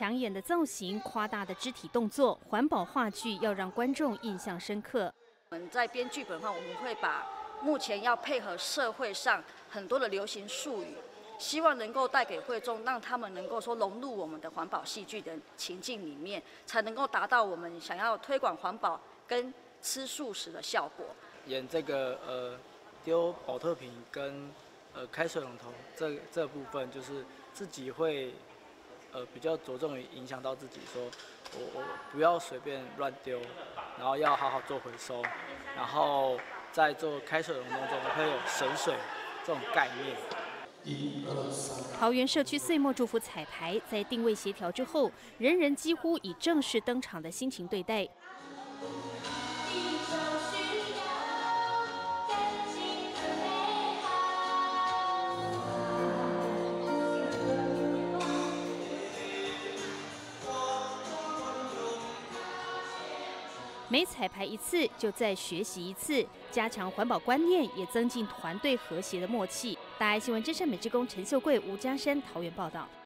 抢眼的造型、夸大的肢体动作，环保话剧要让观众印象深刻。 我们在编剧本的话，我们会把目前要配合社会上很多的流行术语，希望能够带给会众，让他们能够说融入我们的环保戏剧的情境里面，才能够达到我们想要推广环保跟吃素食的效果。 演这个丢保特瓶跟开水龙头这部分，就是自己会比较着重于影响到自己，说我不要随便乱丢，然后要好好做回收，然后在做开水龙头中会有省水这种概念。 桃园社区岁末祝福彩排在定位协调之后，人人几乎以正式登场的心情对待。每彩排一次，就再学习一次，加强环保观念，也增进团队和谐的默契。大爱新闻真善美职工陈秀贵、吴家山桃园报道。